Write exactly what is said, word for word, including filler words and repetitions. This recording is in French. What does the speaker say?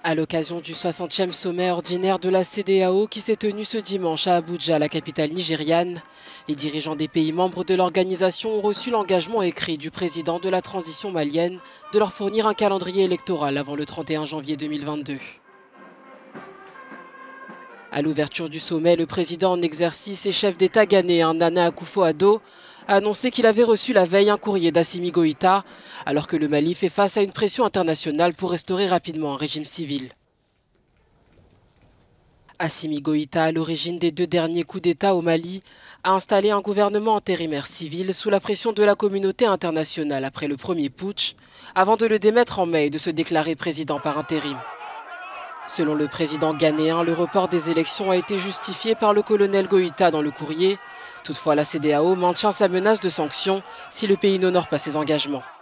À l'occasion du soixantième sommet ordinaire de la C E D E A O qui s'est tenu ce dimanche à Abuja, la capitale nigériane, les dirigeants des pays membres de l'organisation ont reçu l'engagement écrit du président de la transition malienne de leur fournir un calendrier électoral avant le trente et un janvier deux mille vingt-deux. À l'ouverture du sommet, le président en exercice et chef d'État ghanéen Nana Akufo-Addo a annoncé qu'il avait reçu la veille un courrier d'Assimi Goïta, alors que le Mali fait face à une pression internationale pour restaurer rapidement un régime civil. Assimi Goïta, à l'origine des deux derniers coups d'État au Mali, a installé un gouvernement intérimaire civil sous la pression de la communauté internationale après le premier putsch, avant de le démettre en mai et de se déclarer président par intérim. Selon le président ghanéen, le report des élections a été justifié par le colonel Goïta dans le courrier. Toutefois, la C E D E A O maintient sa menace de sanctions si le pays n'honore pas ses engagements.